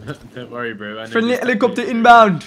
Don't worry, bro. Friendly helicopter inbound.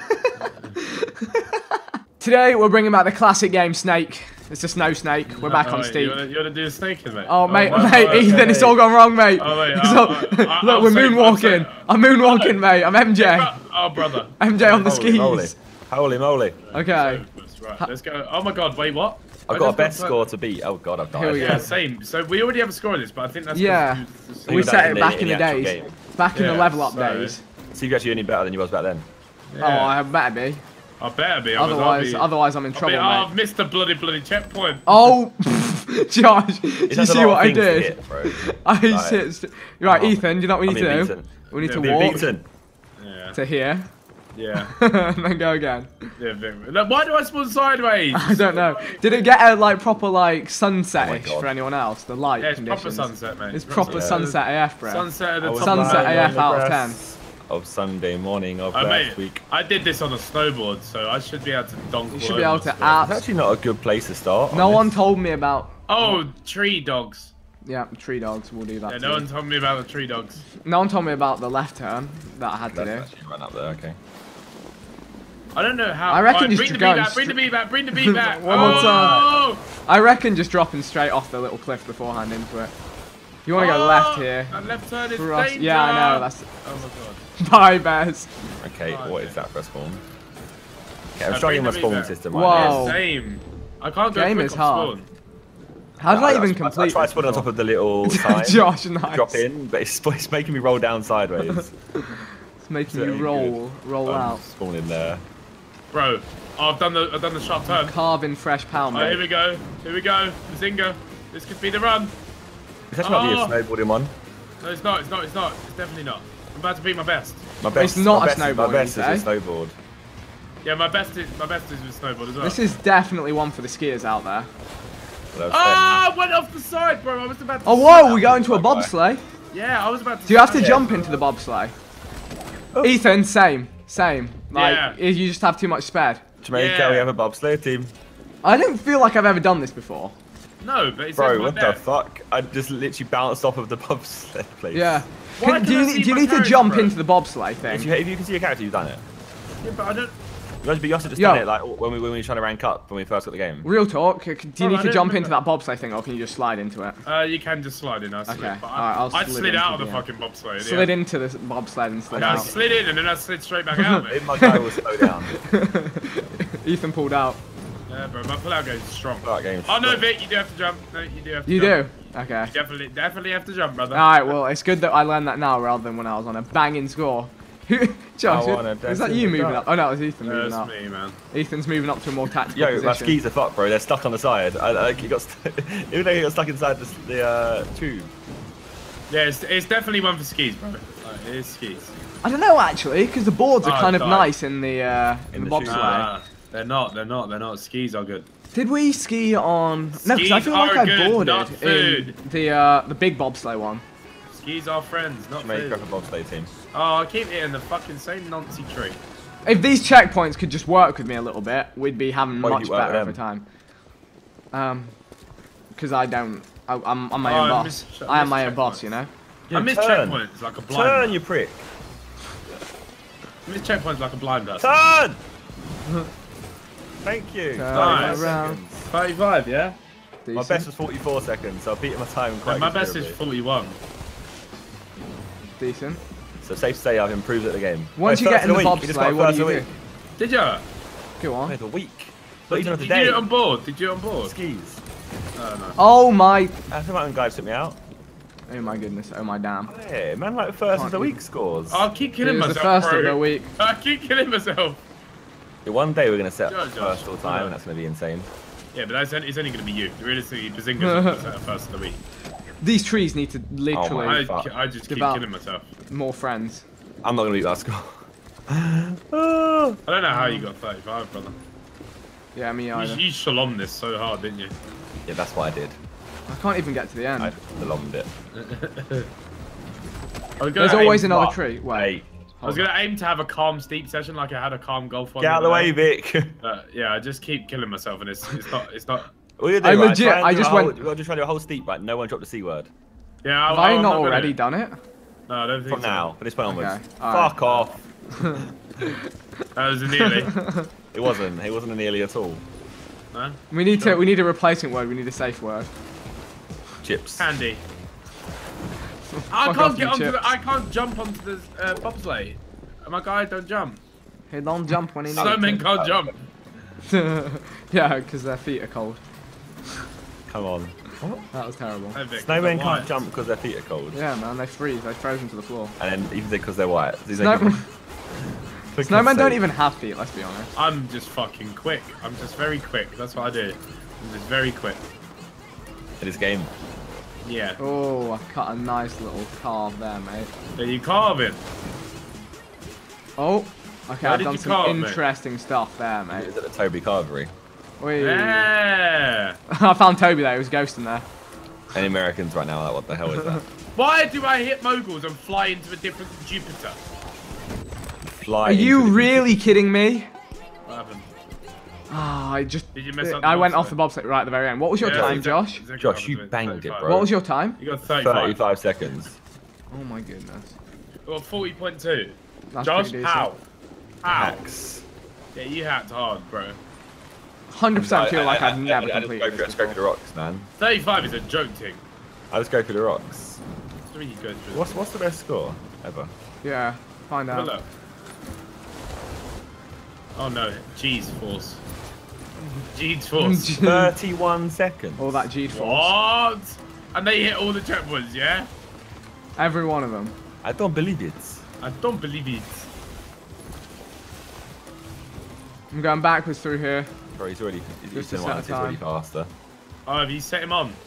Today we're bringing back the classic game Snake. It's a snow snake. We're back on Steep. You wanna do a snake, mate? Oh, mate, Ethan, it's all gone wrong, mate. Oh, wait, look, we're moonwalking. I'm moonwalking, mate. I'm MJ. Oh, brother. MJ on the skis. Holy moly. Okay. Right, let's go. Oh my God, wait, what? I've got a best score to beat. Oh God, I've died. Here we go. Yeah, same. So we already have a score in this, but I think that's we set it back in the days. Game. Back in the level up days. So you're actually only better than you was back then. Oh, I better be. I better be. Otherwise I'm in trouble, mate. I've missed the bloody checkpoint. Oh, Josh, did you see what I did? Right, Ethan, do you know what we need to do? We need to walk to here. Yeah. And then go again. Yeah, why do I spawn sideways? I don't know. Did it get a proper sunset-ish for anyone else? The light conditions. It's proper sunset, mate. It's proper sunset AF, bro. Sunset AF out of 10. Of Sunday morning of last week. I did this on a snowboard, so I should be able to donk. You should be able to. It's actually not a good place to start. No one told me about. Oh, tree dogs. Yeah, tree dogs will do that. Yeah, no one told me about the tree dogs. No one told me about the left turn that I had to do. Actually run up there, okay. I don't know how. I reckon just bring the bee back. Bring the bee back. One more time. I reckon just dropping straight off the little cliff beforehand into it. You want to go left here? That left turn is danger. Yeah, I know. That's. Oh my God. Bye, bears. Okay, what is that for a spawn? Okay, I'm struggling with my spawn system right Whoa. Yeah, same. I can't go Game quick is on hard. spawn. How did I even complete? I tried spawning on top of the little sign. Josh, nice. Drop in, but it's making me roll down sideways. It's making you roll out. Spawn in there. Bro, I've done the sharp turn. Carving fresh pound. Here we go. Bazinga. This could be the run. It's actually not be a snowboarding one. No, it's not. It's definitely not. I'm about to beat my best. It's not a snowboard. My best is a snowboard. Yeah, my best is with snowboard as well. This is definitely one for the skiers out there. I went off the side, bro. I was about to. Oh, whoa, we go into a bobsleigh. Yeah, I was about to. Do you have to jump into the bobsleigh? Oh. Ethan, same. You just have too much spared. Jamaica, we have a bobsleigh team. I don't feel like I've ever done this before. No, but it's bro, what the fuck? I just literally bounced off of the bobsleigh place. Yeah. Do you need to jump into the bobsleigh thing? If you can see your character, you've done it. Yeah, but I don't. You also just done it like when we were trying to rank up when we first got the game. Real talk. Do you need to jump into that bobsleigh thing, or can you just slide into it? You can just slide in. Okay. I slid out of the fucking bobsleigh. Slid into the bobsled and slid out. I slid in and then I slid straight back out. My guy will slow down. Ethan pulled out. Yeah, bro, my pull-out game is strong. Oh no, Vic, you do have to jump. No, you do have to. You do? Okay. You definitely have to jump, brother. All right. Well, it's good that I learned that now rather than when I was on a banging score. Josh, is that you moving up? Oh no, it was Ethan moving up. That's me, man. Ethan's moving up to a more tactical position. My skis are fucked, bro. They're stuck on the side. He got even though he got stuck inside the tube. Yeah, it's definitely one for skis, bro. It is skis. I don't know actually, because the boards are kind of nice in the bobsleigh. They're not. Skis are good. Did we ski on? No, because I feel like I boarded in the big bobsleigh one. Skis are friends, not food. Make up a bobsleigh team. Oh, I keep hitting the fucking same Nancy tree. If these checkpoints could just work with me a little bit, we'd be having much better over time. Because I'm my own boss. I am my own boss, you know. I miss checkpoints like a blind. Turn, you prick. I miss checkpoints like a blind person. Turn. Thank you. Nice. 35, yeah. Decent. My best was 44 seconds, so I beat my time quite. My best is 41. Decent. So safe to say I've improved at the game. Once you get in the bobsleigh, what do you do? Did you? Go on. It's a week. Did you do it on board? Did you on board? Skis. No. Oh my. I think my own guy took me out. Oh my goodness. Oh my damn. Hey, man, like first of the week scores. I'll keep killing myself. The first of the week. I keep killing myself. Yeah, one day we're gonna set first all time, and that's gonna be insane. Yeah, but it's only gonna be you. Realistically, Bazinga's gonna set first of the week. These trees need to literally. I just keep killing myself. More friends. I'm not gonna beat that score. I don't know how you got 35, brother. Yeah, me either. You shalom this so hard, didn't you? Yeah, that's what I did. I can't even get to the end. I shalommed it. There's always another tree. Wait. I was gonna aim to have a calm steep session like I had a calm golf one. Get out of the way, Vic. Yeah, I just keep killing myself, and it's not. What you do, I just We're just trying to do a whole steep, right? No one dropped the C word. Yeah, have I not already done it? No, I don't think From so. now, from this point onwards. Okay. Fuck off. That was a nearly. It wasn't. It wasn't a nearly at all. No? We need a replacement word. We need a safe word. Chips. Candy. Fuck off, you chips. I can't jump onto the bobsleigh. My guy don't jump. He don't jump when he needs Snowmen can't jump. Yeah, because their feet are cold. Come on. That was terrible. Snowmen can't jump because their feet are cold. Yeah, man, they freeze. They frozen to the floor. And then even because they're white. Snowmen don't even have feet, let's be honest. I'm just fucking quick. I'm just very quick. That's what I do. I'm just very quick. In this game. Yeah. Oh, I cut a nice little carve there, mate. There you carve it. Oh, okay, I've done some interesting stuff there, mate. Is it the Toby Carvery? Yeah. I found Toby there. He was ghosting there. Any Americans right now are like, what the hell is that? Why do I hit moguls and fly into a different Jupiter? Are you really kidding me? What happened? Ah, I just. Did you mess up the I went bobsleigh? off the bobsleigh right at the very end. What was your time, Josh? Josh, you banged it, bro. What was your time? You got 35 seconds. Oh my goodness. You got 40.2. That's Josh, pretty how? Hacks. Yeah, you hacked hard, bro. 100% feel like I've never completed I just go through the rocks, man. 35 is a joke thing. I just go through the rocks. What do you mean you go through? What's the best score ever? Yeah, find out. Look. Oh no, G's force. G's force. 31 seconds. All that G force. What? And they hit all the checkpoints, yeah? Every one of them. I don't believe it. I don't believe it. I'm going backwards through here. Bro, he's already time. faster. Oh, have you set him on?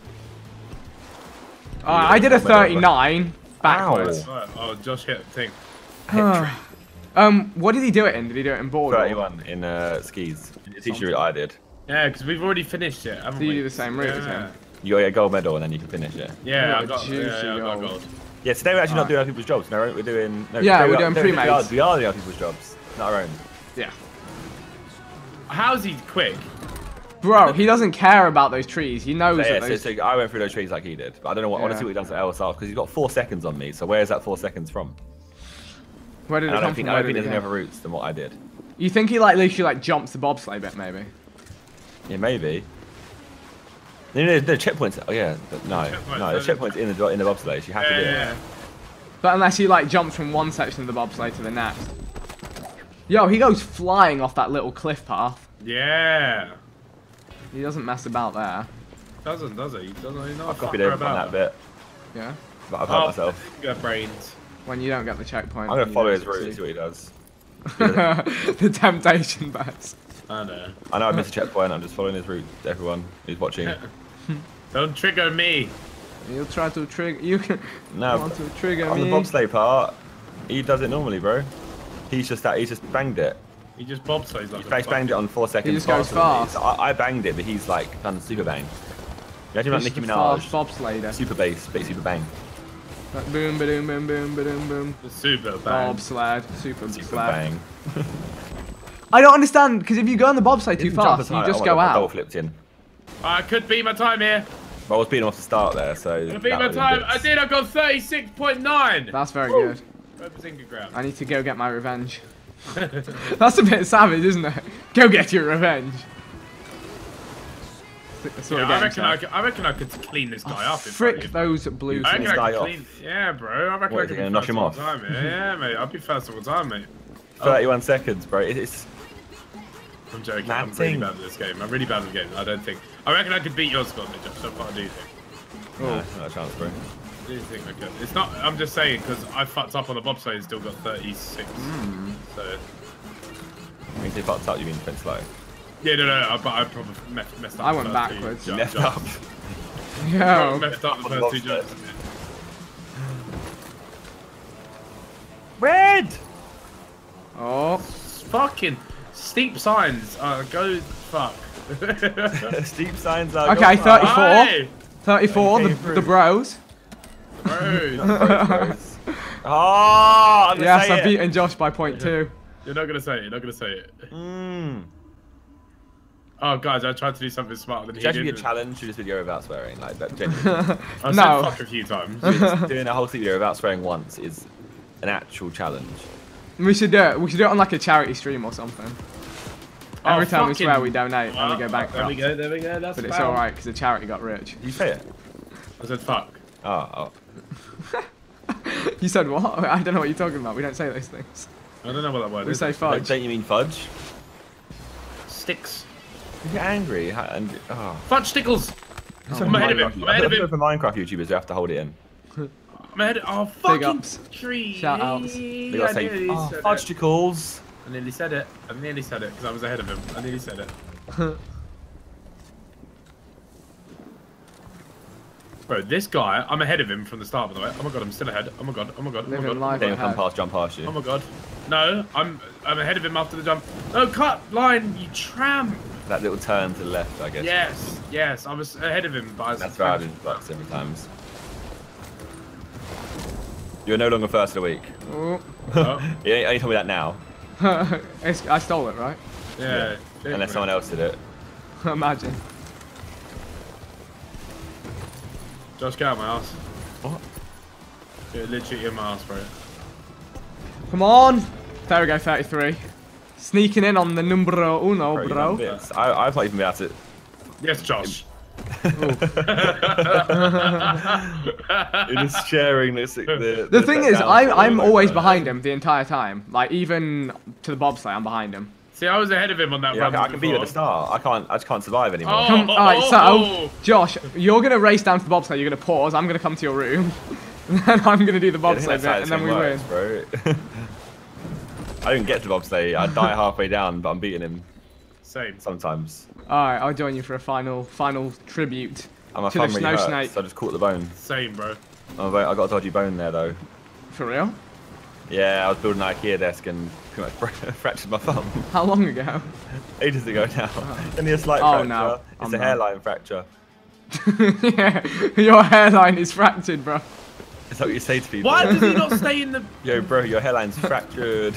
I did a 39 backwards. Oh, Josh hit a thing. What did he do it in? Did he do it in board? 31 in skis. The teacher route I did. Yeah, because we've already finished it, haven't So we? you do the same route as him? You got a gold medal and then you can finish it. Yeah, Oh, I got gold. gold. Yeah, today we're actually not doing other people's jobs. No, we're doing. No, yeah, we're doing pre-mates. We are doing other people's jobs, not our own. Yeah. How's he quick? Bro, he doesn't care about those trees. He knows So, that those... so I went through those trees like he did, but I don't know what. I want to see what he does to LSR because he's got 4 seconds on me. So where is that 4 seconds from? Where did it come from? I don't think there's any other routes than what I did. You think he like literally like jumps the bobsleigh bit maybe? Yeah, maybe. No, checkpoints. Oh yeah, no, the checkpoints in the bobsleigh. You have to do it. But unless he like jumps from one section of the bobsleigh to the next. Yo, he goes flying off that little cliff path. Yeah. He doesn't mess about there. Doesn't, does he? He doesn't know. I copied everything on that bit. Yeah. But I've helped myself. You got brains. When you don't get the checkpoint. I'm gonna follow his route and see what he does. The temptation best. I know. I know I missed a checkpoint. I'm just following his route. Everyone who's watching. Don't trigger me. You'll try to trigger. You can. No. Want to trigger on me? the bobsleigh part, he does it normally, bro. He's just banged it. He just bobsleighs like He banged it on 4 seconds. He just goes fast. So I banged it, but he's like done super bang. Imagine like Nicki Minaj. Bobsleider. Super bass, big super bang. Like boom, boom, boom, boom, boom, boom. The super bang. Bobsled, super bang. I don't understand because if you go on the bobsleigh too fast, you just go out. Double flipped in. I could beat my time here. But I was beating off the start there, so. I beat my time. I did. I got 36.9. That's very good. Ground. I need to go get my revenge. That's a bit savage, isn't it? Go get your revenge. Yeah, I reckon I could clean this guy up. Frick those blues. I reckon I could clean. Yeah, bro. I reckon I could knock him off. Time, yeah, mate. I'll be first all the time, mate. 31 seconds, bro. It's. I'm joking. I'm really bad at this game. I'm really bad at the game. I don't think. I reckon I could beat your squad, Josh. So far, I do think. No, not a chance, bro. I do think I could. It's not. I'm just saying because I fucked up on the bobsleigh and still got 36. So. I mean, if you fucked up, you mean went slow. Yeah, no. But I probably messed up. I went backwards. You messed up. Yeah. Messed up the first 2 jumps. Red. Oh. Fucking steep signs. Go fuck. Steep signs are. Okay, 34. Aye. 34. The bros. Bros. Oh, yes, I've beaten Josh by 0.2. You're not gonna say it. You're not gonna say it. Oh, guys, I tried to do something smart. Did you actually be a challenge to this video without swearing? Like, that genuinely. I said fuck a few times. Doing a whole video without swearing once is an actual challenge. We should do it. We should do it on like a charity stream or something. Every time we swear, we donate and we go bankrupt. There we go, there we go. That's but it's alright because the charity got rich. Did you say it? I said fuck. Oh. You said what? I don't know what you're talking about. We don't say those things. I don't know what that word is. We say fudge. Don't you mean fudge? Sticks. You get angry and Fudge stickles. I'm ahead of him. I'm ahead of him. For Minecraft YouTubers, they have to hold it in. I'm ahead of fucking ups. tree. Shout outs. They gotta say fudgesticles. I nearly said it. I nearly said it because I was ahead of him. I nearly said it. Bro, this guy, I'm ahead of him from the start, by the way. Oh my god, I'm still ahead. Oh my god, oh my god, oh my god. They come past, jump past you. Oh my god. No, I'm ahead of him after the jump. No, cut line, you tramp. That little turn to the left, I guess. Yes, I was ahead of him. But that's where I've been like 7 times. You're no longer first of the week. Oh. You only told me that now. I stole it, right? Yeah. Unless someone else did it. Imagine. Josh, get out my ass. What? You're literally in my ass, bro. Come on! There we go, 33. Sneaking in on the numero uno, bro. I've not even been at it. Yes, Josh. You're just sharing this. The thing is, I'm always behind him the entire time. Like, even to the bobsleigh, I'm behind him. See, I was ahead of him on that run. I can beat at the start. I just can't survive anymore. Alright, so, Josh, you're going to race down to the bobsleigh, you're going to pause, I'm going to come to your room. And then I'm going to do the bobsleigh bit, and then we win. Bro. I didn't get to bobsleigh. I die halfway down, but I'm beating him. Same. Sometimes. Alright, I'll join you for a final tribute to the snow snake. So I just caught the bone. Same, bro. Oh, wait, I got a dodgy bone there, though. For real? Yeah, I was building an IKEA desk and pretty much fractured my thumb. How long ago? Ages ago now. Only a slight fracture. No. It's a hairline fracture. Yeah, your hairline is fractured, bro. Is that what you say to people? Why does he not stay in the... Yo, bro, your hairline's fractured.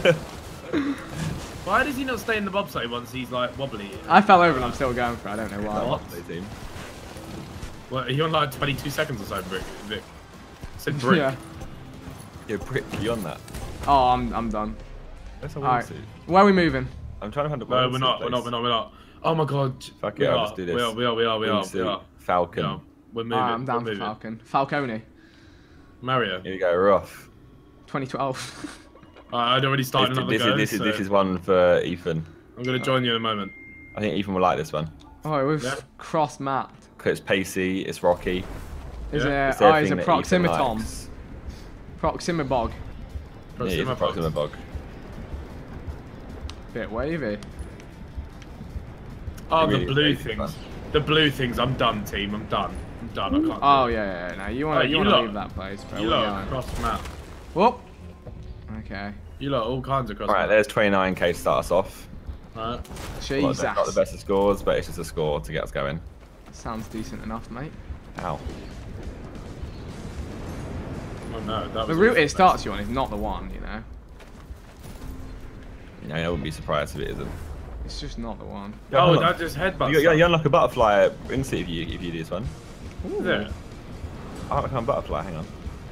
Why does he not stay in the bobsleigh once he's, like, wobbly? I fell over and I'm still going for it. I don't know why. What? Well, are you on, like, 22 seconds or so, Vic? Said brick. Yeah. Yo, brick, you on that? Oh, I'm done. That's a Alright. wingsuit. Where are we moving? I'm trying to find a No, we're not. Oh my god. Fuck it, I'll just do this. We are. Falcon. Yeah. We're moving. I'm down for Falcon. Falcone. Mario. Here we go, rough. 2012. I'd already started another go. This is one for Ethan. I'm going to join you in a moment. I think Ethan will like this one. Oh, we've cross-mapped. Because it's pacey, it's rocky. Is it? Oh, it's a Proximitom. Proximibog. Yeah, it's a Proximibog. Bit wavy. Oh, the blue things. The blue things. I'm done, team. I'm done. I can't. Oh yeah. No, you want to leave that place, bro. You lot cross map. Whoop. Okay. You lot all kinds of cross. Alright, there's 29k to start us off. Alright. Jesus. Not the best of scores, but it's just a score to get us going. Sounds decent enough, mate. Ow. Oh no, that was the route it starts you on is not the one, you know. Yeah, I wouldn't be surprised if it isn't. It's just not the one. Oh, that just headbutts. You unlock a butterfly wingsuit if you do this one. Is it? I can't butterfly, hang on.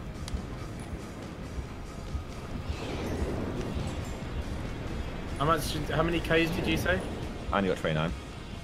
How many Ks did you say? I only got 29.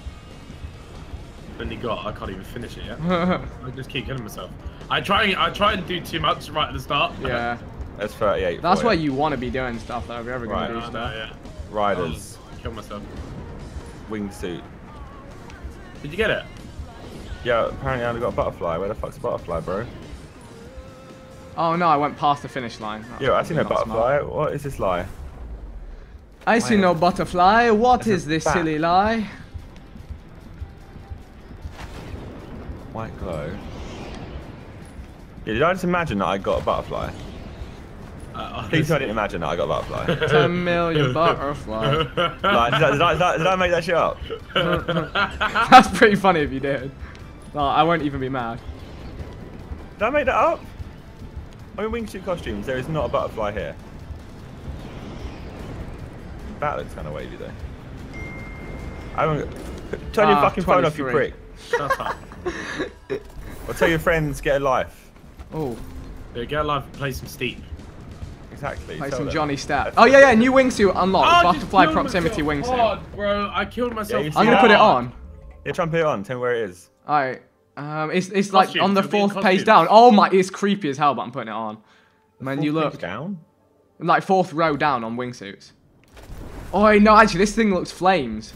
I can't even finish it yet. I just keep killing myself. I try and do too much right at the start. Yeah. That's 38. That's where you want to be doing stuff though, if you're ever going to do stuff. Yeah. Riders. Kill myself. Wingsuit. Did you get it? Yeah, apparently I only got a butterfly. Where the fuck's a butterfly, bro? Oh no, I went past the finish line. Yo, I see no butterfly. What is this lie? I see no butterfly. What is this silly lie? White glow. Yeah, did I just imagine that I got a butterfly? Please I didn't imagine that I got a butterfly. 10 million butterfly. Like, did I make that shit up? That's pretty funny if you did. No, I won't even be mad. Did I make that up? I'm in wingsuit costumes. There is not a butterfly here. That looks kind of wavy though. I don't. Turn your fucking phone off, you prick. Shut up. Or tell your friends, get a life. Oh. Yeah, get a life and play some Steep. Exactly. Play some Johnny Stat. Oh yeah, new wingsuit unlocked. Butterfly proximity wingsuit. God, bro, I killed myself. Yeah, I'm gonna put it on. Yeah, try and put it on. Tell me where it is. Alright. It's like on the 4th page down. Oh my, it's creepy as hell, but I'm putting it on. Man, you look down. Like 4th row down on wingsuits. Oh no, actually, this thing looks flames.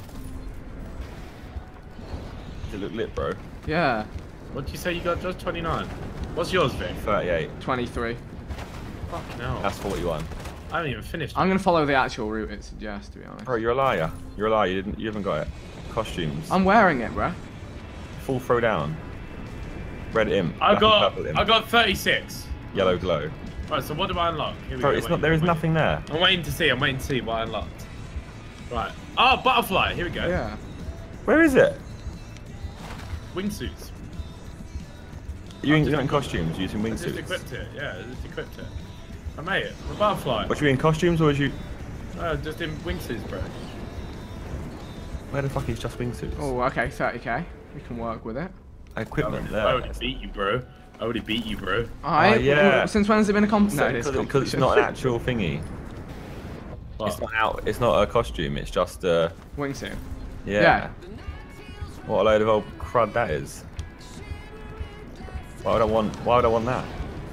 Does it look lit, bro? Yeah. What did you say you got? Just 29. What's yours, Vic? 38. 23. Fuck no. That's 41. I haven't even finished. I'm gonna follow the actual route it suggests, to be honest. Bro, you're a liar. You're a liar. You haven't got it. Costumes. I'm wearing it, bro. Full throw down. Red imp. I got 36. Yellow glow. Right, so what do I unlock? Here we Bro, go. it's not. There is nothing there. I'm waiting to see. I'm waiting to see what I unlocked. Right. Oh, butterfly. Here we go. Yeah. Where is it? Wingsuits. You're in costumes using I wingsuits. just equipped it. Yeah, I just equipped it. I made it. A butterfly. What, you in costumes or was you? Just in wingsuits, bro. Where the fuck is just wingsuits? Oh, okay, 30k. We can work with it. Equipment there. I already beat you, bro. I already beat you, bro. Alright, yeah. Since when has it been a competition? No, it is because it's not an actual thingy. What? It's not out. It's not a costume. It's just a wingsuit. Yeah. What a load of old crud that is. Why would I want that?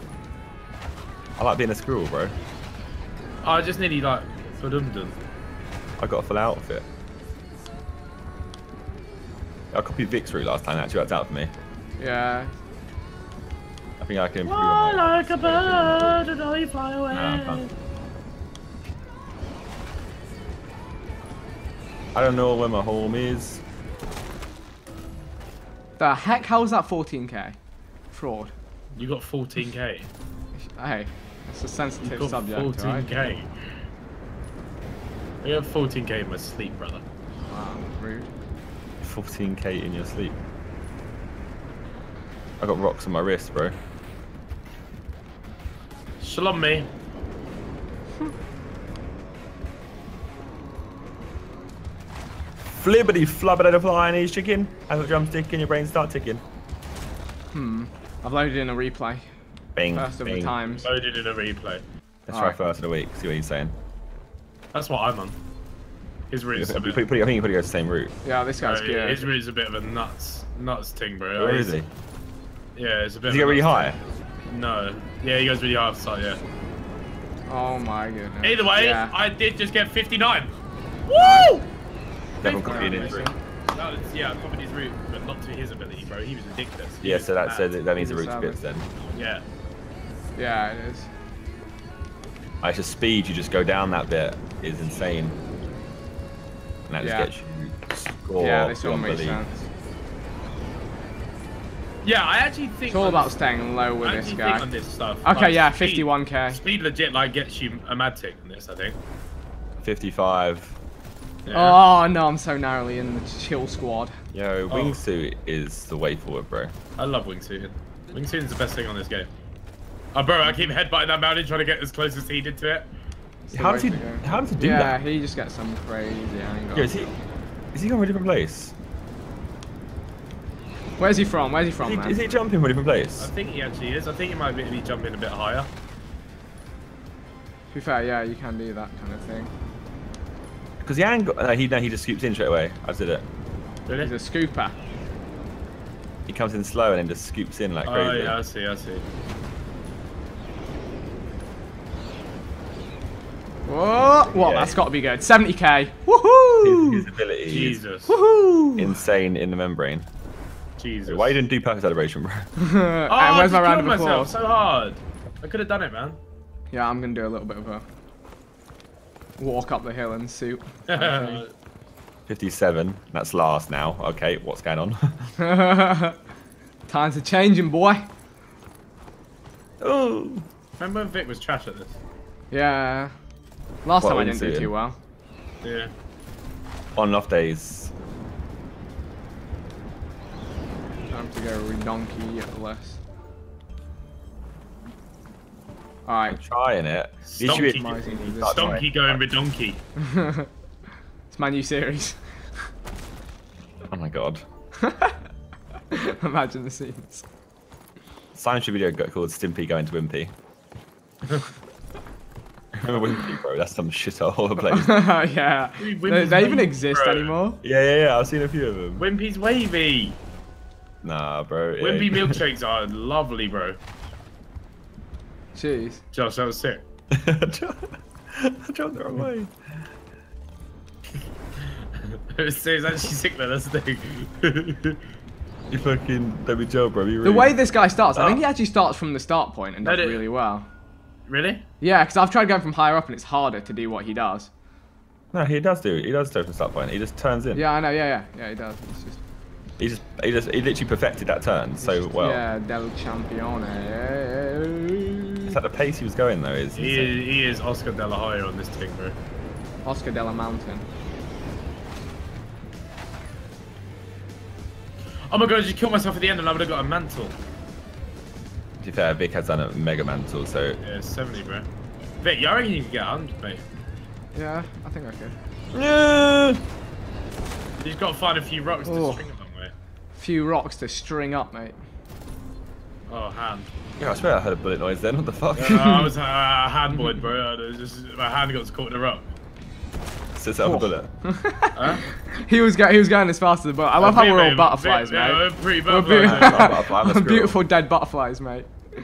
I like being a squirrel, bro. I just nearly like dum. I got a full outfit. I copied Vic's route last time. That actually worked out for me. Yeah. I think I can improve Fly on like a bird and I fly away. I don't know where my home is. The heck? How was that 14k? Fraud. You got 14k. Hey, it's a sensitive subject, 14k. Right? I got 14k in my sleep, brother. Wow, rude. 14k in your sleep. I got rocks on my wrist, bro. Shalom me. Flibbity flubbity flying each chicken. Have a drumstick and your brain start ticking. I've loaded in a replay. Bing. First of the times. Loaded in a replay. Let's try first of the week. See what he's saying. That's what I'm on. His route's a bit... I think you probably go the same route. Yeah, this guy's good. His route's a bit of a nuts thing, bro. Where is he? Yeah, it's a bit. Does he get really high? No. Yeah, he goes really high off the side, yeah. Oh my goodness. Either way, yeah. I did just get 59. Woo! Everyone copied his route. Yeah, I copied his route, but not to his ability, bro. He was ridiculous. Yeah, so that means the route's good then. Yeah. Yeah, it is. It's just speed, you just go down that bit is insane. And that just gets you score. Yeah, this all makes sense. Yeah, I actually think it's all about staying low with this guy. Think on this stuff, okay, like, yeah, speed, 51k. Speed legit like gets you a mad tick on this, I think. 55. Yeah. Oh no, I'm so narrowly in the chill squad. Yo, wingsuit is the way forward, bro. I love wingsuiting. Wingsuiting's the best thing on this game. Oh, bro, I keep headbutting that mountain trying to get as close as he did to it. How does he do that? Yeah, he just gets some crazy angle. Yeah, is he going to a different place? Where's he from? Where's he from, man? Is he jumping from a different place? I think he actually is. I think he might be jumping a bit higher. To be fair, yeah, you can do that kind of thing. Because the angle... he just scoops in straight away. I did it. Really? He's a scooper. He comes in slow and then just scoops in like crazy. Oh, yeah, I see. Whoa! Well, that's got to be good. 70k. Woohoo! His abilities. Jesus. Woohoo! Insane in the membrane. Jesus. Why you didn't do perfect celebration, bro? And where's my round of applause? So hard. I could have done it, man. Yeah, I'm gonna do a little bit of a walk up the hill in suit. 57. That's last now. Okay, what's going on? Times are changing, boy. Oh. Remember when Vic was trash at this? Yeah. Last time I didn't do too well. Yeah. On and off days. Time to go redonky less. Alright. I'm trying it. Stonky going with donkey. It's my new series. my god. Imagine the scenes. Science video called Stimpy Going to Wimpy. Remember Wimpy, bro? That's some shithole place. Yeah. They even exist anymore? Yeah. I've seen a few of them. Wimpy's wavy. Nah, bro. Wimpy milkshakes are lovely, bro. Jeez. Josh, that was sick. I dropped the wrong way. It's actually sick though, that's the thing. You fucking Debbie Joe, bro. The way this guy starts, I think he actually starts from the start point and does really well. Really? Yeah, because I've tried going from higher up and it's harder to do what he does. No, he does do it. He does start from the start point. He just turns in. Yeah, I know. Yeah, he does. He literally perfected that turn so well. Yeah, del Champione. It's like the pace he was going though is. He is Oscar De La Hoya on this thing, bro. Oscar De La Mountain. Oh my god, I just killed myself at the end and I would have got a mantle. To be fair, Vic has done a mega mantle, so. Yeah, 70, bro. Vic, I reckon you can get 100, mate. Yeah, I think I could. Yeah. You've got to find a few rocks to string along with. Few rocks to string up, mate. Oh, hand. Yeah, I swear I heard a bullet noise then. What the fuck? I was handboard, bro. My hand got caught in a rock. Sits out a bullet. Huh? He was going as fast as the bullet. I love how we're all butterflies, mate. We're pretty butterflies. We're beautiful dead butterflies, mate.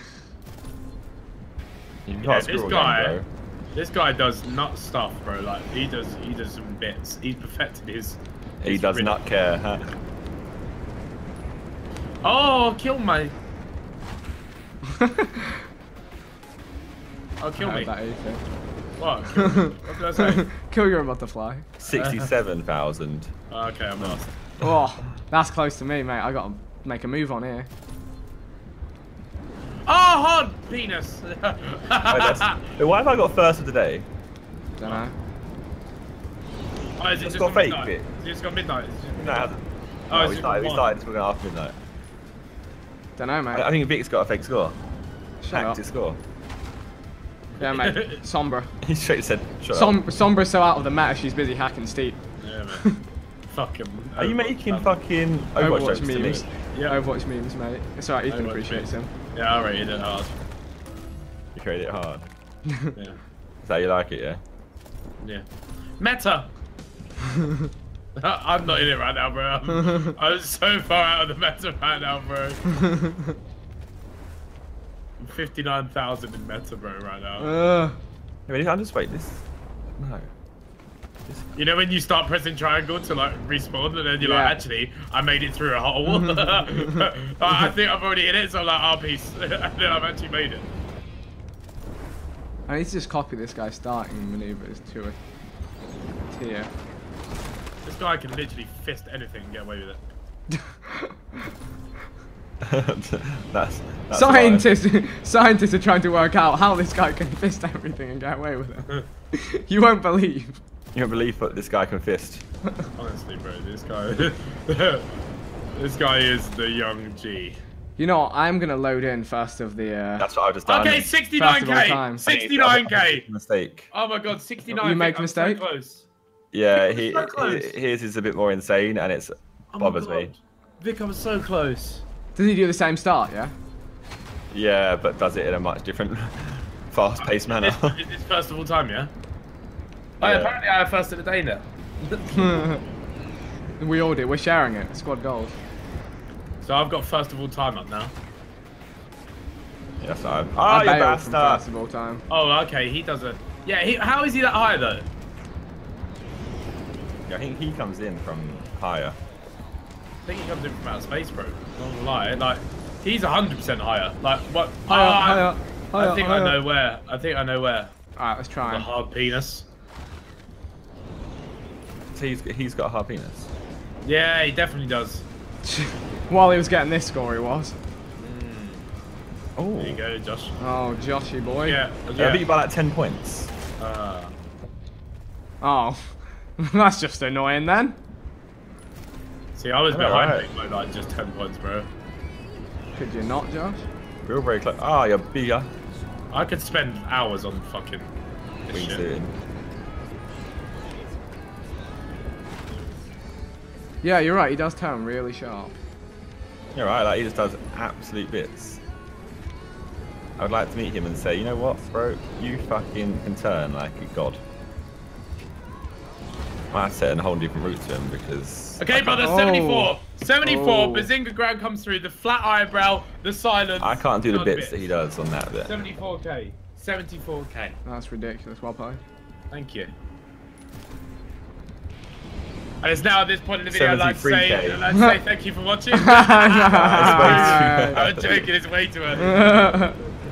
Yeah, this guy does nut stuff, bro. Like he does some bits. He's perfected his. He does not care, huh? Oh, kill me! Oh, kill me! What? What did I say? Kill your butterfly. 67,000. Okay, I'm lost. Oh, that's close to me, mate. I gotta make a move on here. Oh, hard penis! Wait, why have I got first of the day? Don't know. Oh, is it it's just got fake midnight? bit. Is it just got midnight? No, it hasn't. Oh, No, we started talking after midnight. Don't know, mate. I think Vic's got a fake score. Shut up. His score. Yeah, mate. Sombra. He straight said, shut up. Sombra's so out of the meta, she's busy hacking Steep. Yeah, man. Fuck him. Are you making fucking Overwatch memes? Yeah. Overwatch memes, mate. It's alright, Ethan appreciates him. Yeah, I rated it hard. You rated it hard? Yeah. Is that you like it, yeah? Yeah. Meta! I'm not in it right now, bro. I'm so far out of the meta right now, bro. 59,000 in meta, bro, right now. I'll just wait this. No. You know when you start pressing triangle to like respawn and then you're like, actually, I made it through a hole. I think I've already hit it, so I'm like, oh, peace. And then I've actually made it. I need to just copy this guy's starting maneuvers to a tier. This guy can literally fist anything and get away with it. that's scientists are trying to work out how this guy can fist everything and get away with it. You won't believe. You won't believe what this guy can fist. Honestly, bro, this guy is the young G. You know what? I'm gonna load in first of the. That's what I've just done. Okay, 69k. 69k. Mistake. Oh my god, 69. You make a mistake. So close. Yeah, so close. His is a bit more insane, and it bothers me. Vic, I was so close. Does he do the same start? Yeah. Yeah, but does it in a much different, fast-paced manner. Is this first of all time? Yeah. Oh, yeah. Apparently I have first of the day now. We all do. We're sharing it. Squad goals. So I've got first of all time up now. Yes, I've. Oh, you bastard! First of all time. Oh, okay. He does a. Yeah. How is he that high though? Yeah, I think he comes in from higher. I think he comes in from outer space, bro. Not gonna lie. Like, he's 100% higher. Like, what? Higher. I think I know where. I think I know where. Alright, let's try. The hard penis. So he's got a hard penis. Yeah, he definitely does. While he was getting this score, he was. Oh. There you go, Josh. Oh, Joshy boy. Yeah. I beat you by like 10 points. Oh. That's just annoying then. See, I was behind him by like just 10 points, bro. Could you not, Josh? We were very close. Ah, you're bigger. I could spend hours on fucking this shit. Yeah, you're right. He does turn really sharp. You're right. Like he just does absolute bits. I would like to meet him and say, you know what, bro, you fucking can turn like a god. I might set a whole different route to him because. Okay, brother, 74. 74. Bazinga Ground comes through. The flat eyebrow, the silence. I can't do the bits that he does on that bit. 74k. 74k. That's ridiculous. Well played. Thank you. And it's now at this point in the video I'd like to say thank you for watching. I'm joking, it's way too early.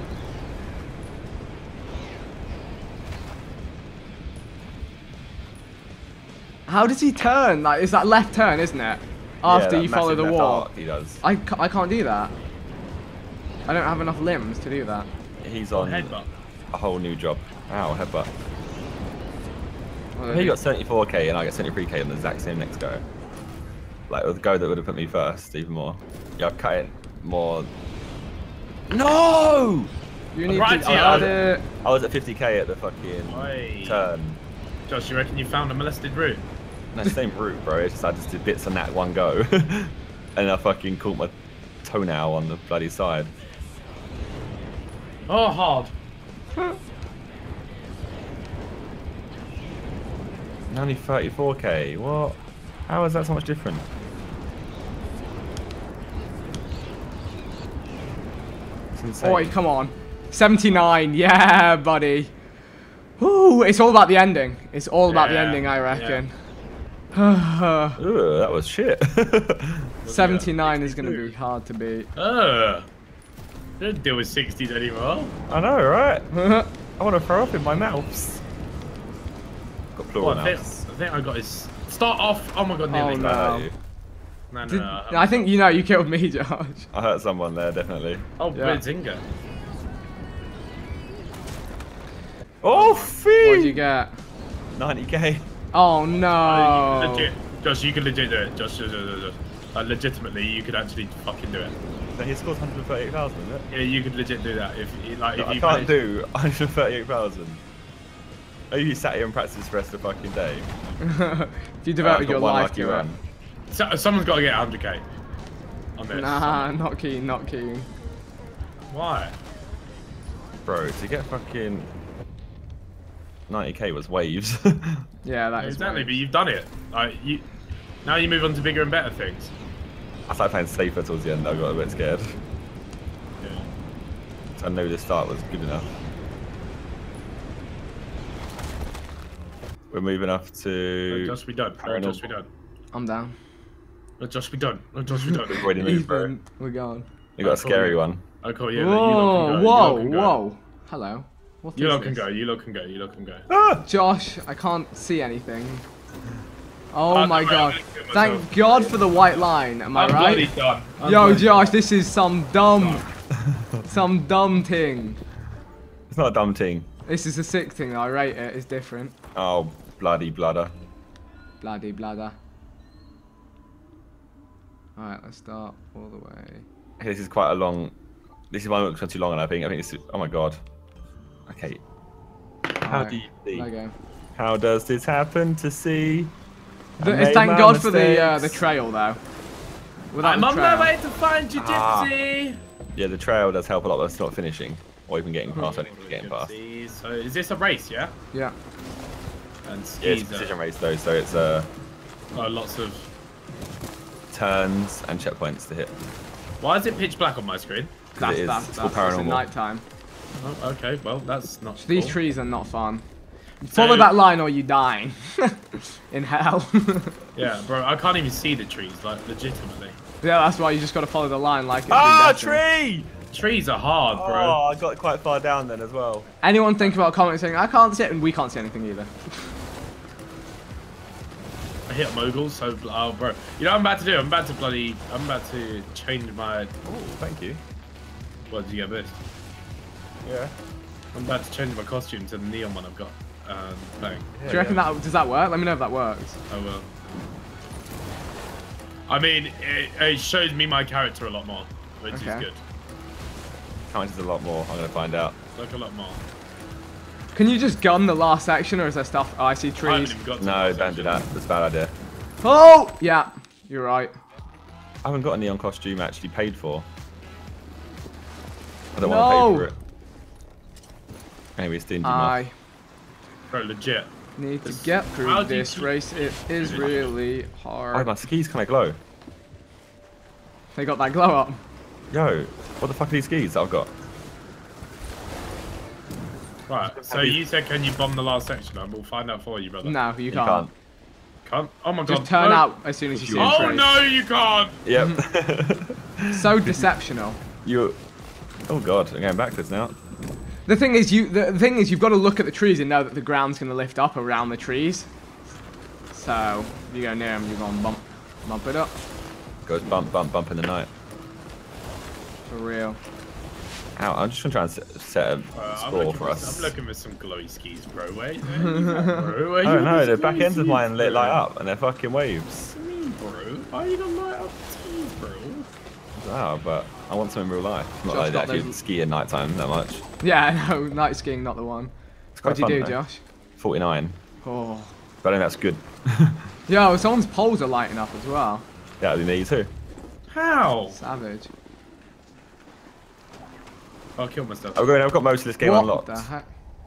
How does he turn? Like, it's that left turn, isn't it? After you follow the wall. He does. I can't do that. I don't have enough limbs to do that. He's on headbutt. A whole new job. Ow, headbutt. He got 74k and I got 73k on the exact same next go. Like, with the go that would have put me first, even more. Yeah, I've cut it more. No! You need to add it. I was at 50k at the fucking turn. Josh, you reckon you found a molested route? No, same route, bro. It's just I just did bits on that one go. And I fucking caught my toenail on the bloody side. Oh, hard. Only 34k. What? How is that so much different? It's insane. Oi, come on. 79. Yeah, buddy. Ooh, it's all about the ending. It's all about the ending, I reckon. Yeah. Ooh, that was shit. 79 is going to be hard to beat. Don't deal with 60s anymore. I know, right? I want to throw up in my mouth. Got plural mouths. I think I got his... Start off. Oh my god, nearly. Oh, no. No. I think you killed me, Josh. I hurt someone there, definitely. Oh, Bazinga. Oh, fee! What did you get? 90k. Oh, no. Legit. Josh, you can legit do it. Josh. Legitimately, you could actually fucking do it. So he scores 138,000, isn't it? Yeah, you could legit do that. If you can't do 138,000. Oh, you sat here and practiced the rest of the fucking day. If you devoted your life to it. So, someone's got to get 100k on this. Nah, not keen, not keen. Why? Bro, to get fucking 90k was waves. Yeah, that is exactly. waves. But you've done it. Like now you move on to bigger and better things. I started playing safer towards the end. I got a bit scared. Yeah. So I knew the start was good enough. We're moving up to. Let Josh be done. Let Josh be done. I'm down. Let Josh be done. Let Josh be done. Already moved, bro. We're going. You got a scary one. Oh, cool. Yeah. Whoa. Hello. What you lot can go. You lot can go. You lot can go. Ah! Josh, I can't see anything. Oh my god. Thank God for the white line. Am I right? Done. Yo, Josh, this is some dumb thing. It's not a dumb thing. This is a sick thing. I rate it. It's different. Oh, bloody bladder. Bloody bladder. Alright, let's start all the way. This is quite a long. This is why it's gone too long, and I think this is. Oh my god. Okay. How do you see? Okay. How does this happen to see? Thank God for the trail though. I'm on my way to find Jiu-Jitsu. Yeah, the trail does help a lot, but it's not finishing or even getting past. I think it's getting past. So is this a race? Yeah. Yeah. And yeah, it's a precision race though, so it's lots of turns and checkpoints to hit. Why is it pitch black on my screen? That's paranormal. night time. Oh, okay, well that's not. These trees are not fun. Follow that line or you die in hell. Yeah, bro, I can't even see the trees, like legitimately. Yeah, that's why you just gotta follow the line like it's Ah, tree! Trees are hard, bro. Oh, I got quite far down then as well. Anyone think about commenting? I can't see it, and we can't see anything either. I hit moguls, so oh, bro. You know what I'm about to do? I'm about to change my. Oh, thank you. What did you get this? Yeah. I'm about to change my costume to the neon one I've got playing. Yeah, do you reckon does that work? Let me know if that works. I will. I mean, it shows me my character a lot more, which is good. Counts a lot more. I'm gonna find out. Like a lot more. Can you just gun the last section, or is there stuff? Oh, I see trees. No, don't do that. That's a bad idea. Oh, yeah. You're right. I haven't got a neon costume actually paid for. I don't want to pay for it. Maybe it's stingy enough. Bro, legit. Need to get through this race. It is really hard. Oh, my skis kind of glow. They got that glow up. Yo, what the fuck are these skis that I've got? Right, so you said can you bomb the last section and we'll find out for you, brother. No, you can't. Can't? Oh my god. Just turn out as soon as you see a Oh no, you can't! Yep. So deceptional. Oh god, I'm going backwards now. The thing is, you've got to look at the trees and know that the ground's going to lift up around the trees. So, if you go near them, you're going to bump it up. Goes bump, bump, bump in the night. For real. Ow, I'm just going to try and set a score for us. I'm looking for some glowy skis, bro. Where bro? Oh no, the back ends of mine light up and they're fucking waves. What do you mean, bro? Why are you going to light up the skis, bro? Wow, but I want some in real life. Not like actually ski at night time that much. Yeah, no, night skiing, not the one. What'd you do, Josh? 49. Oh. But I think that's good. Yo, someone's poles are lighting up as well. Yeah, that'd be me too. How? Savage. I'll kill myself. I've got most of this game unlocked. What the heck?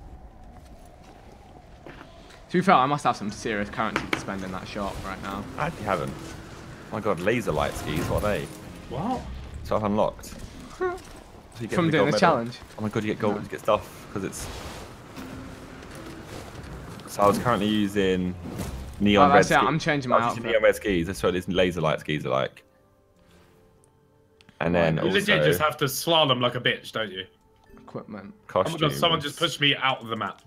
To be fair, I must have some serious currency to spend in that shop right now. I actually haven't. Oh my god, laser light skis, what are they? What? So I've unlocked. So from doing the challenge? Oh my god, you get gold, you get stuff, because it's... So I was currently using neon red skis. I'm changing my outfit. Neon red skis, that's what these laser light skis are like. And then you legit just have to slalom like a bitch, don't you? Equipment. Costumes. Oh my god, someone just pushed me out of the map.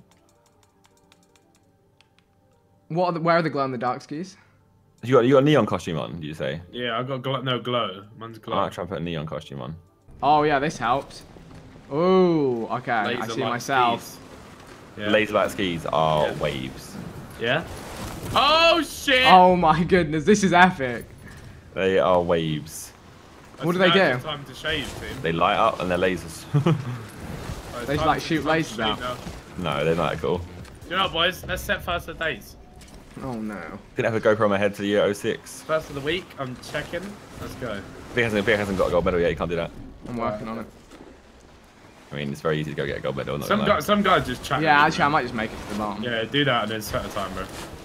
Where are the glow-in-the-dark skis? You got a neon costume on, did you say? Yeah, I got glow. Mine's glow. I'll try and put a neon costume on. Oh yeah, this helps. Oh, okay. I see myself. Yeah. Laser light skis are waves. Yeah? Oh shit! Oh my goodness, this is epic. They are waves. What do they do? Time to shave, they light up and they're lasers. They just like shoot lasers out. No, they're not that cool. You know what, boys? Let's set first of the days. Oh no. Didn't have a GoPro on my head to the year 06. First of the week, I'm checking. Let's go. Vic hasn't got a gold medal yet, you can't do that. I'm working on it. I mean, it's very easy to go get a gold medal. Some guys just chat. Yeah, actually, I might just make it to the bottom. Yeah, do that and then set a timer.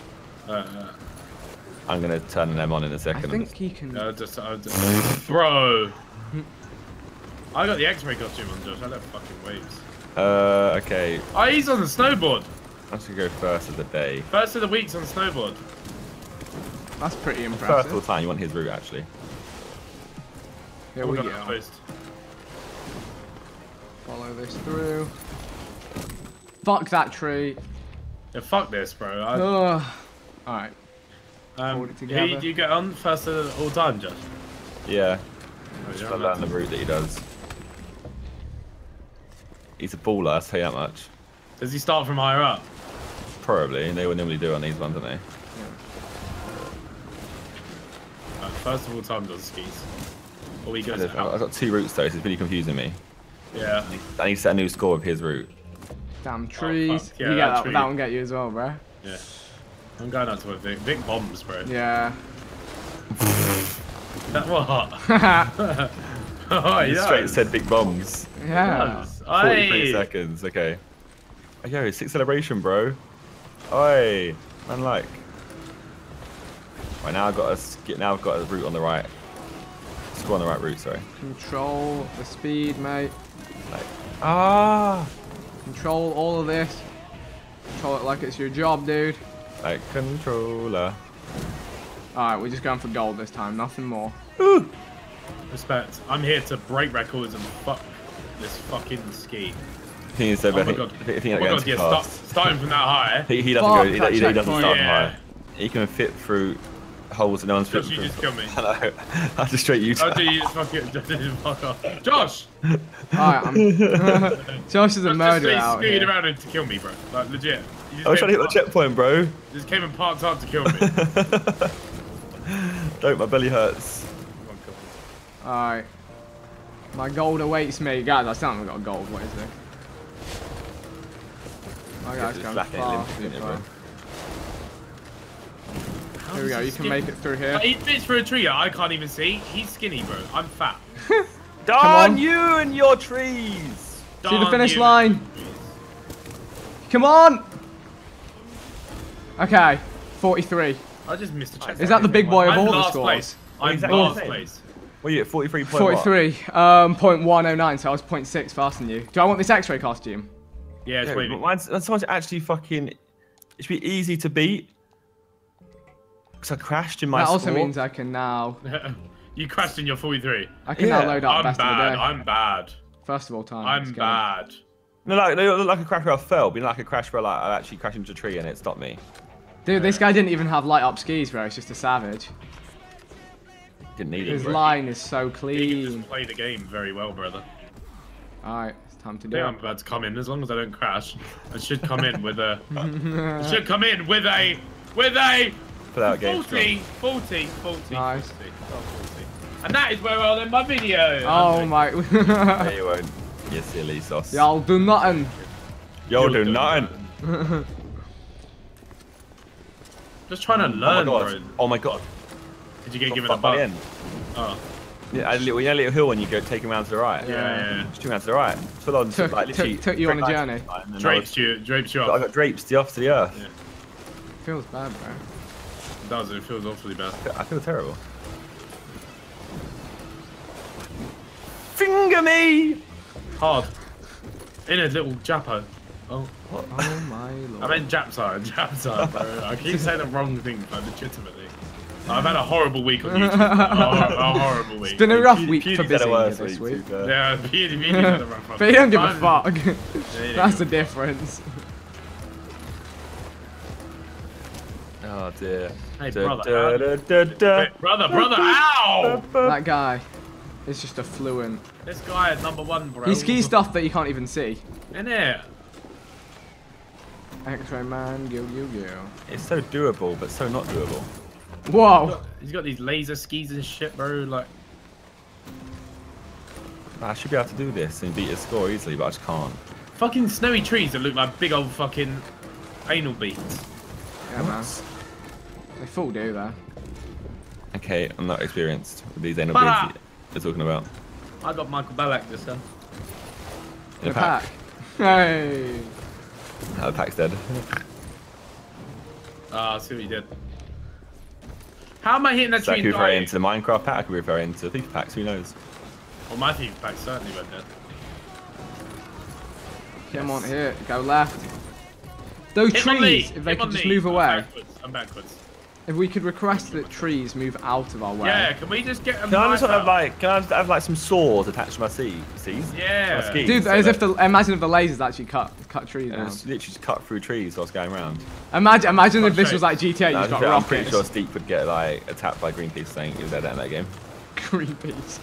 I'm gonna turn them on in a second. I think he can. Bro. I got the X-ray costume on, Josh. I love fucking waves. Okay. Oh, he's on the snowboard. I'm just gonna go first of the day. First of the week's on snowboard. That's pretty impressive. First of all time, you want his route actually. Here we go. Follow this through. Fuck that tree. Yeah, fuck this, bro. Alright. Who do you get on first of all time, Josh? Yeah. Just learn the route that he does. He's a baller, I'll tell you that much. Does he start from higher up? Probably. They would normally do on these ones, don't they? Yeah. Right, first of all time does skis. Or he goes I've got two routes though, so it's really confusing me. Yeah. I need to set a new score with his route. Damn trees. Oh, yeah, you get that one get you as well, bro. Yeah. I'm going out to a Vic bombs, bro. Yeah. That what? Oh, yeah. Straight said big bombs. Yeah. 43 seconds, okay. Oh, yo, 6 celebration, bro. Oi, unlike. Right, now I've got a route on the right. Score on the right route, sorry. Control the speed, mate. Like, Control all of this. Control it like it's your job, dude. Like controller. Alright, we're just going for gold this time, nothing more. Ooh. Respect. I'm here to break records and fuck this fucking ski. I think it's over. Starting from that high. He doesn't go. He doesn't start high. He can fit through holes that no one's fit through. You just kill me. I know. That's just straight you. Oh, do you just fuck off? Josh! Alright, Josh is a murderer out here. Scooted around to kill me, bro. Like, legit. I was trying to hit the checkpoint, bro. Just came and parked up to kill me. Don't, my belly hurts. Alright. My gold awaits me. Guys, I still haven't got gold. What is it? My guy's going far. Here we go. You can make it through here. He fits through a tree. I can't even see. He's skinny, bro. I'm fat. Darn you and your trees. See the finish line. Come on. Okay. 43. I just missed a check. Is that the big boy of all the scores? Place. I'm last place. What are you at 43.1? 43.109, so I was 0.6 faster than you. Do I want this X-ray costume? Yeah, it's waiting. That's so much actually fucking... It should be easy to beat. Because I crashed in my That also score. means I can now... You crashed in your 43. I can now load up best of the day. I'm bad. First of all time. I'm bad. No, like, they look like a crash where I fell, but like a crash where like, I actually crashed into a tree and it stopped me. Dude, this guy didn't even have light up skis, bro. He's just a savage. Didn't need His it, bro. line is so clean. You just play the game very well, brother. Alright, it's time to do I'm about to come in. As long as I don't crash, I should come in with a... I should come in with a... 40. Nice. 40. And that is where I'll end my video. Oh my... No, you won't. You silly sauce. Y'all do nothing. You'll do nothing. Just trying to learn, bro. Oh my god. Did you get given a butt? Oh. Yeah, a little hill when you go take him around to the right. Yeah. Just around to the right. Full on, like literally. Took you on a journey. Drapes you off. I got drapes to the earth. Yeah. Feels bad, bro. It does. It feels awfully bad. I feel terrible. Finger me! Hard. In a little Japo. Oh. What? Oh my lord. I meant Japside, bro. I keep saying the wrong thing, but legitimately. I've had a horrible week on YouTube. a horrible week. It's been a rough week for Busy this week. Yeah, Pewdie's had a rough week. But he don't give a fuck. That's the difference. Oh dear. Hey, brother. Brother, ow! That guy is just a fluent. This guy is #1, bro. He skis stuff that you can't even see. Innit? X-ray man, go. It's so doable, but so not doable. Whoa! He's got these laser skis and shit, bro. Like, I should be able to do this and beat his score easily, but I just can't. fucking snowy trees that look like big old fucking anal beads. Yeah, man. They full do that. Okay, I'm not experienced with these anal beads they're talking about. I got Michael Ballack this time. In a pack. Hey! Oh, the pack's dead. Ah, I see what you did. How am I hitting that tree? That could be very into the Minecraft pack, could be very into thief packs, who knows? Well, my thief pack certainly went dead. Come on, here, go left. Those trees, if they could just move away. I'm backwards. If we could request that trees move out of our way. Yeah, can we just get them? Can I just have like some saws attached to my skis? Yeah. My skis, dude, as if imagine if the lasers actually cut trees down. It's literally just cut through trees whilst going around. Imagine if this was like GTA, you just got rockets. I'm pretty sure Steep would get like attacked by Greenpeace saying he was dead in that game. Greenpeace.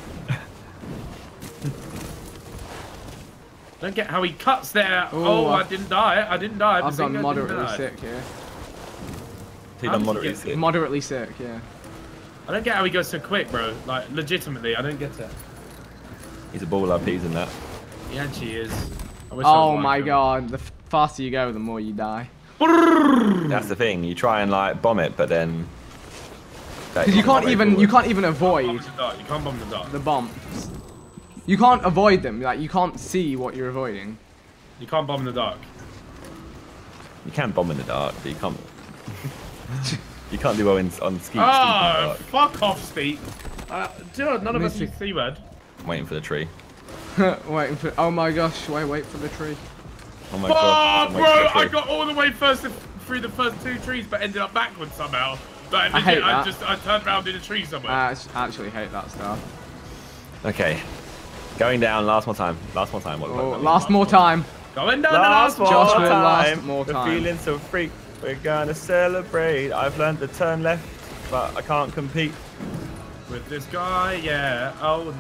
Don't get how he cuts there. Oh, I didn't die. I've gone moderately sick here. Moderately sick. Moderately sick, yeah. I don't get how he goes so quick, bro. Like, legitimately, I don't get it. He's a baller, peas in that. He actually is. Oh my god, the faster you go, the more you die. That's the thing. You try and like bomb it, but then you can't even avoid. You can't bomb the dart. The bombs. You can't avoid them. Like you can't see what you're avoiding. You can't bomb in the dark. You can bomb in the dark, but you can't. You can't do well on ski. Oh, fuck off, Steve. Dude, none of us use C-word. I'm waiting for the tree. Waiting for. Oh my gosh! Wait for the tree. Oh my god! Bro, I got all the way through the first 2 trees, but ended up backwards somehow. But I hate that. I turned around in a tree somewhere. I actually hate that stuff. Okay, going down. Last more time. Last more time. Last more time. Going down. Last more last more time. We're feeling so free. We're gonna celebrate. I've learned to turn left, but I can't compete with this guy. Yeah. Oh.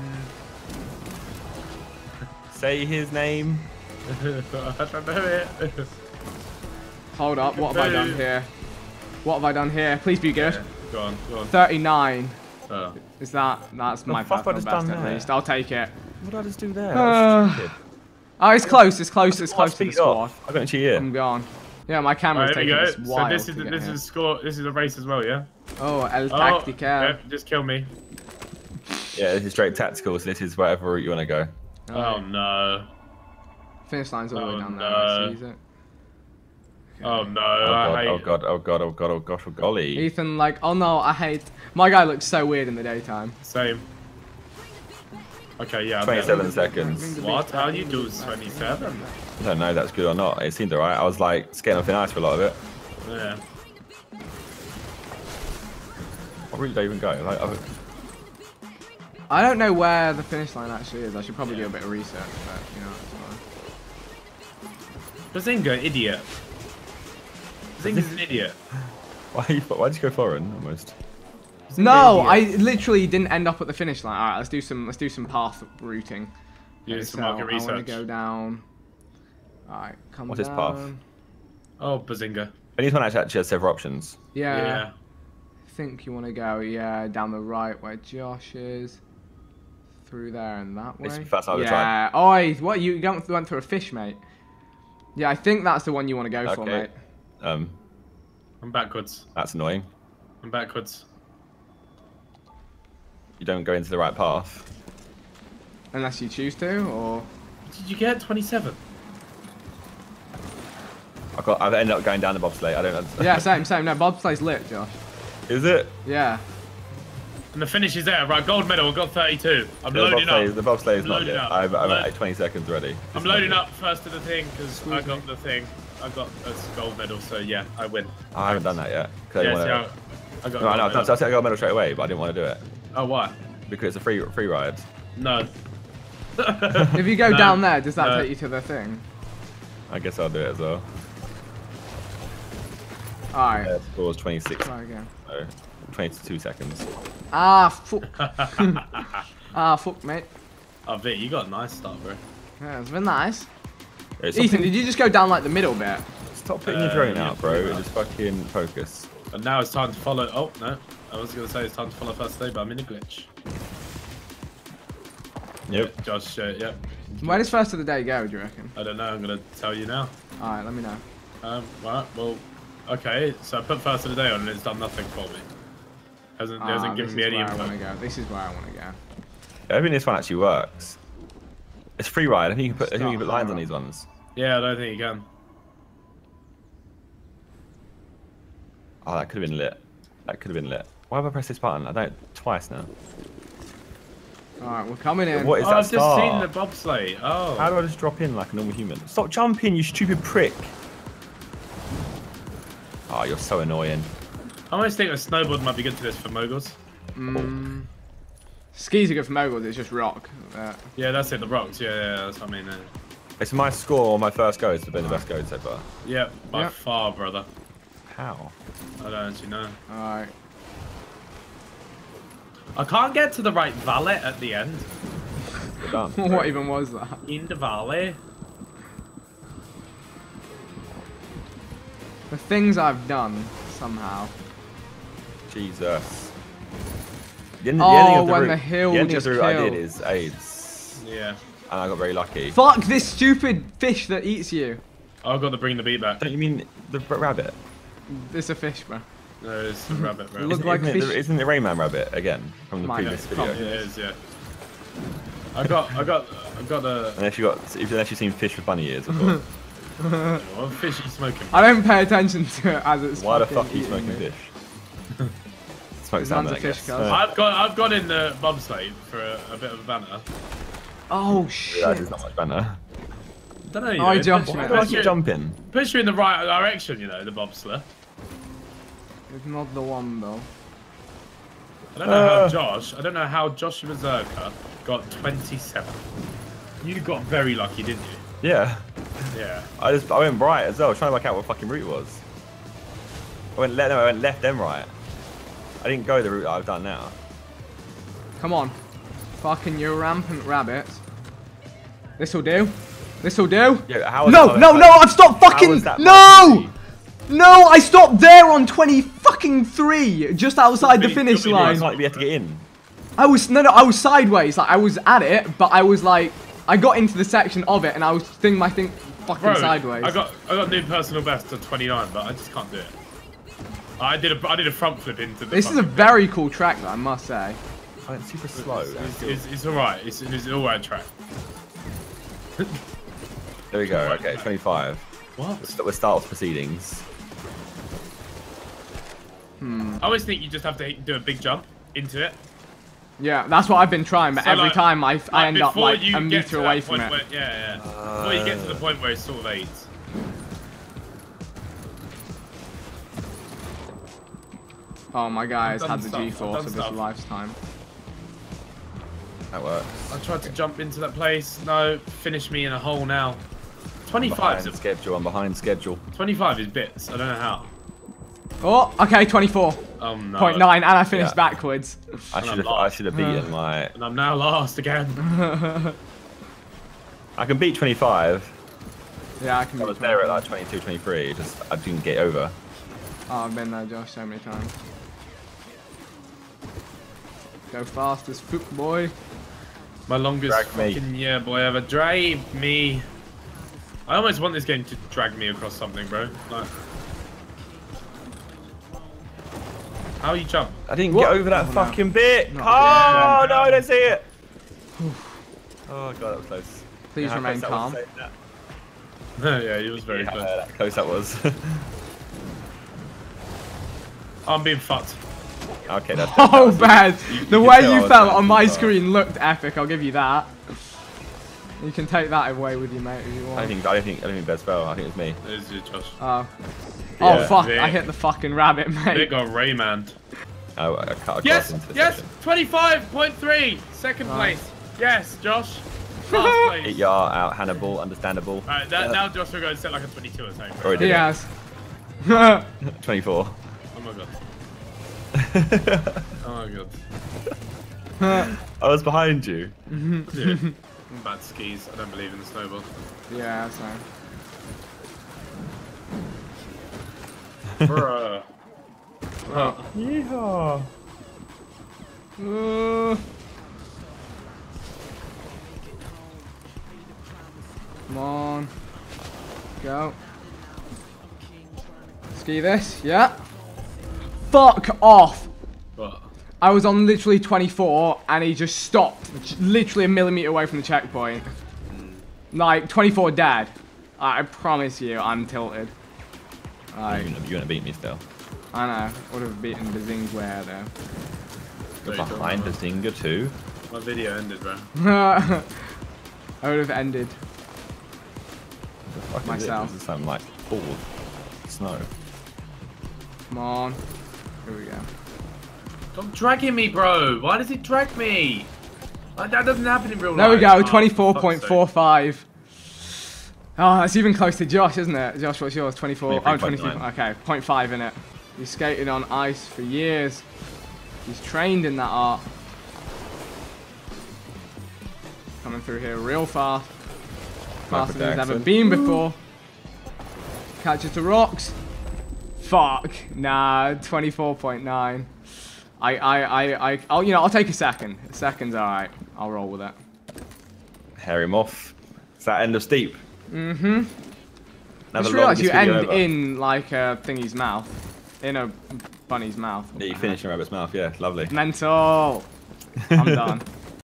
Say his name. I don't know it. Hold up. What have I done here? What have I done here? Please be good. Yeah. Go on. 39. Oh. Is that's my personal best at least? I'll take it. What did I just do there? Oh, it's close. It's close to the squad. I got into here. I'm gone. Yeah, my camera's taking this while. So this is score. This is a race as well, yeah. Oh, El Tactical. Yeah, just kill me. Yeah, this is straight tactical. So this is wherever route you want to go. Oh no. Finish line's all the way down there. I see it. Oh no! Oh god! Oh gosh! Oh golly! Ethan, like, oh no, I hate. My guy looks so weird in the daytime. Same. Okay, yeah. 27 seconds. What? How do you do 27? I don't know if that's good or not. It seemed alright. I was like skating on thin ice for a lot of it. Yeah. What route did I even go? Like, I don't know where the finish line actually is. I should probably do a bit of research, but you know, it's fine. Bazinga, idiot. Bazinga's an idiot. Why'd you go foreign almost? No, I literally didn't end up at the finish line. All right, let's do some path routing. Yeah, okay, some market research. I want to go down. All right, come What's down. What's his path? Oh, Bazinga. But this one actually has several options. Yeah. I think you want to go down the right where Josh is. Through there and that way. It's the first time I've tried. Oh, what? You went through a fish, mate. Yeah, I think that's the one you want to go for, mate. I'm backwards. That's annoying. I'm backwards. You don't go into the right path. Unless you choose to, or... Did you get 27? I've ended up going down the bobsleigh. I don't know. Yeah, same. No, bobsleigh's lit, Josh. Is it? Yeah. And the finish is there. Right, gold medal. I've got 32. I'm loading up. The bobsleigh is not lit. I'm at like 20 seconds ready. I'm loading up first to the thing because I got the thing. I got a gold medal, so yeah, I win. I haven't done that yet. Yeah, I got I got a gold medal straight away, but I didn't want to do it. Oh, why? Because it's a free ride. No. If you go down there, does that take you to the thing? I guess I'll do it as well. Alright. Yeah, scores 26. Try again. No, 22 seconds. Ah, fuck. Ah, fuck, mate. Oh, Vic, you got a nice start, bro. Yeah, it's been nice. Yeah, Ethan, did you just go down like the middle bit? Stop putting your drone out, bro. And just fucking focus. And now it's time to follow. Oh, no. I was going to say it's time to follow first day, but I'm in a glitch. Yep. Josh, yep. Where does first of the day go, do you reckon? I don't know. I'm going to tell you now. Alright, let me know. Right, well, okay. So I put first of the day on and it's done nothing for me. It hasn't given me any info. This is where I want to go. I think this one actually works. It's free ride. I think you can put lines on these ones. Yeah, I don't think you can. Oh, that could have been lit. That could have been lit. Why have I pressed this button? I don't twice now. Alright, we're coming in. What is that I've star? just seen the bobsleigh. Oh. How do I just drop in like a normal human? Stop jumping, you stupid prick. Oh, you're so annoying. I almost think a snowboard might be good to this for moguls. Skis are good for moguls, it's just rock. Yeah, that's it, the rocks. Yeah, that's what I mean. It's my score on my first go. It's been the best go so far. Yeah, by far, brother. How? I don't actually know. Alright. I can't get to the right valley at the end. We're done. What even was that? In the valley. The things I've done, somehow. Jesus. The ending of the when route, the hill the ending is of the route I killed. did is AIDS. Yeah. And I got very lucky. Fuck this stupid fish that eats you. I've got to bring the beat back. Don't you mean the rabbit? It's a fish, bro. No, it's a rabbit, bro. Look like fish. Isn't it Rayman rabbit again from the previous video? It is, yeah. I got a. Unless you've seen Fish with bunny ears, of course. What fish are you smoking? I don't pay attention to it as it's. Why the fuck are you smoking fish? Smoke salmon, I guess. I've got in the bobsleigh for a bit of a banter. Oh shit! That is not much banter. I don't know. Oh, Josh, why do I keep jumping? Push you in the right direction, you know, the bobsleigh. It's not the one though. I don't know how Josh Berserker got 27. You got very lucky, didn't you? Yeah. Yeah. I went right as well. I was trying to work out what fucking route was. I went left then right. I didn't go the route that I've done now. Come on. Fucking you rampant rabbit. This'll do. This'll do. Yeah, how no, I've stopped fucking. No! No, I stopped there on 23, just outside the finish line. We have to get in. I was sideways. Like I was at it, but I was like, I got into the section of it, and I was doing my thing fucking sideways. I got new personal best to 29, but I just can't do it. I did a front flip into the. This is a very cool track, though, I must say. Oh, it's super slow. It's alright. It's an alright track. There we go. Okay, 25. What? We'll start off proceedings. I always think you just have to do a big jump into it. Yeah, that's what I've been trying, but so every time I end up like a meter away from it. Yeah. Before you get to the point where it sort of aids. Oh, my guy has had the G-force of his lifetime. That works. I tried to jump into that place. No, finish me in a hole now. 25 is schedule. I'm behind schedule. 25 is bits. I don't know how. Oh, okay, 24. Oh no. 0.9, and I finished backwards. I should have beaten my. And I'm now last again. I can beat 25. Yeah, I can. I was there at like 22, 23. I didn't get over. Oh, I've been there, Josh, so many times. Go fast as fuck, boy. My longest fucking year, boy, ever. Drive me. I almost want this game to drag me across something, bro. Like, how you jump? I didn't get over that fucking bit. Oh, no, I don't see it. Oh, God, that was close. Please remain calm. Yeah, he was very close. How close that was. I'm being fucked. Okay, that's oh, bad. The way you fell on my screen looked epic, I'll give you that. You can take that away with you, mate, if you want. I don't think Bez fell. I think it was me. It was you, Josh. Oh. Oh, fuck. Vic. I hit the fucking rabbit, mate. Vic got Raymond. Oh, I cut yes, yes, 25.3. Second place. Yes, Josh. Last place. 8 yard out, Hannibal, understandable. Alright, now Josh will go and set like a 22 or something. Already he has. 24. Oh my god. Oh my god. I was behind you. Dude, bad skis. I don't believe in the snowboard. Yeah, same. Bruh. Oh. Yeehaw. Come on. Go. Ski this, yeah. Fuck off. What? I was on literally 24 and he just stopped literally a millimeter away from the checkpoint. Like 24 dead. I promise you, I'm tilted. You're gonna beat me still. I know. Would have beaten Bazingware though. You're behind Bazinga too. My video ended, bro. I would have ended myself. This is something like snow. Come on. Here we go. Stop dragging me, bro. Why does it drag me? Like, that doesn't happen in real life. There we go. 24.45. Oh, that's even close to Josh, isn't it? Josh, what's yours? 24. Oh, 23. Okay, 0.5 in it. He's skated on ice for years. He's trained in that art. Coming through here real fast. Faster than he's ever been before. Catches the rocks. Fuck. Nah, 24.9. I'll take a second. A second's alright. I'll roll with it. Hair him off. It's that end of steep. Mm-hmm. I just realised you end in like a thingy's mouth. In a bunny's mouth. Yeah, you finish in a rabbit's mouth, yeah, lovely. Mental. I'm done.